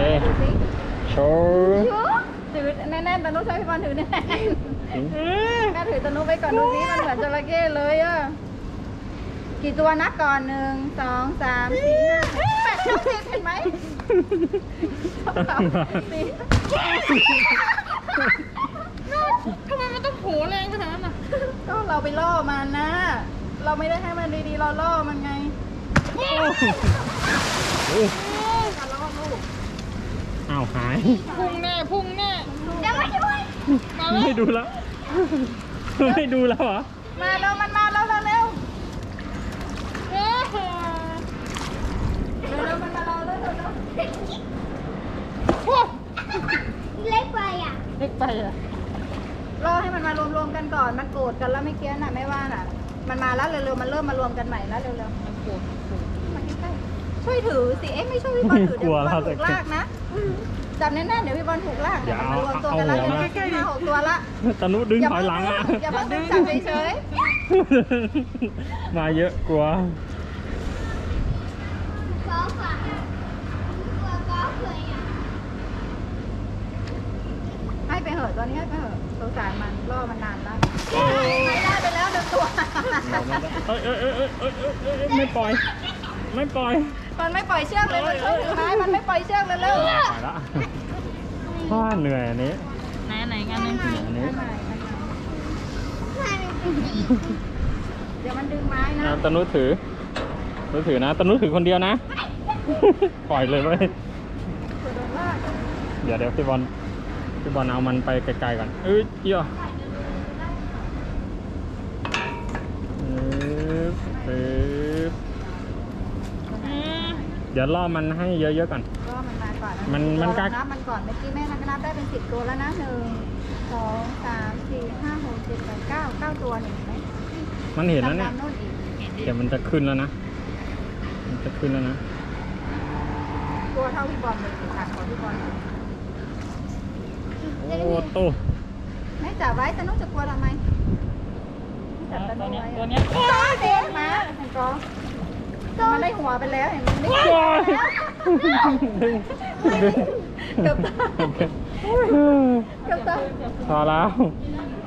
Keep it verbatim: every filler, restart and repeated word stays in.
โชว์ถือแน่นๆตะนุใช้พี่บอลถือแน่นๆแม่ถือตะนุไปก่อนดูสิมันเหมือนจระเข้เลยอ่ะกี่ตัวนับก่อนหนึ่งสองสามสี่ห้าแปดเก้าสิบเห็นไหมสี่ทำไมมันต้องโผล่แรงขนาดนั้นอ่ะก็เราไปล่อมันนะเราไม่ได้ให้มันดีๆเราล่อมันไงการล่อลูกอ้าวหายพุ่งแน่พุ่งแน่เดี๋ยวมาช่วยไม่ดูแล้วไม่ดูแล้วเหรอมาเร็วมันมาแล้วเร็วเร็วเร็วมันมาเราเร็วเร็วเล็กไปอ่ะเล็กไปอ่ะรอให้มันมารวมๆกันก่อนมันโกรธกันแล้วไม่เกี้ยน่ะไม่ว่าน่ะมันมาแล้วเร็วๆมันเริ่มมารวมกันใหม่แล้วเร็วๆมันโกรธมาใกล้ๆช่วยถือสิเอ๊ะไม่ช่วยพี่บอลถือเดี๋ยวพี่บอลถูกลากนะจับแน่นๆเดี๋ยวพี่บอลถูกลากเดี๋ยวมันรวมตัวกันแล้วเดี๋ยวมันขึ้นมาหกตัวละตะนุดึงถอยหลังอ่ะอย่าเพิ่งดึงจับเฉยมาเยอะกลัวก็ค่ะตัวก็เคยอ่ะให้ไปเหอะตัวนี้ให้ไปเหอะสงสารมันล่อมันนานแล้วไม่ได้ไปแล้วเดินตัวเอ้ยเอ้ยเอ้ยเอ้ยเอ้ยไม่ปล่อยไม่ปล่อยมันไม่ปล่อยเชือกเลยมันช่วยถือไม้มันไม่ปล่อยเชือกเลยเร็วไปละพ่อเหนื่อยอันนี้ไหนไหนกันนึงอันนี้เดี๋ยวมันดึงไม้นะตะนุถือตะนุถือนะตะนุถือคนเดียวนะปล่อยเลยเว้ยเดี๋ยวเดี๋ยวพี่บอลพี่บอลเอามันไปไกลๆก่อนเอ้ยเยอะเดี๋ยวล่อมันให้เยอะๆก่อนล่อมันมาก่อนมันมันก็นับมันก่อนเมื่อกี้แม่นับนับได้เป็นสิบตัวแล้วนะหนึ่งสองสามสี่ห้าหกเจ็ดแปดเก้าเก้าตัวเห็นไหมมันเห็นแล้วเนี่ยเดี๋ยวมันจะขึ้นแล้วนะมันจะขึ้นแล้วนะตัวเท่าพี่บอลเลยหนักกว่าพี่บอลโอ้โตแม่จับไว้แต่น้องจะกลัวทำไมจับตัวนี้ตัวนี้ตัวเด็กมาเห็นกอมันได้หัวไปแล้วเห็นมันไม่กลัวเกือบตายเกือบตายพอแล้ว